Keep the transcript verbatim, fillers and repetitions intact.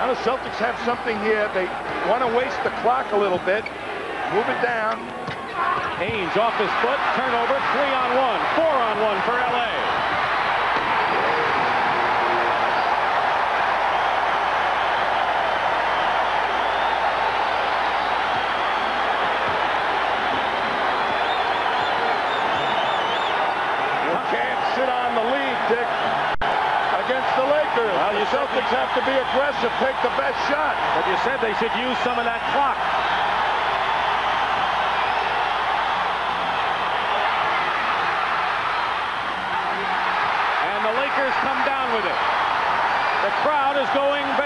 Now the Celtics have something here. They want to waste the clock a little bit. Move it down. Haynes off his foot. Turnover. Three on one. Four on one for L A. You can't sit on the lead, Dick, against the Lakers. Well, you Celtics have to be aggressive, take the best shot. But you said they should use some of that clock. And the Lakers come down with it. The crowd is going back.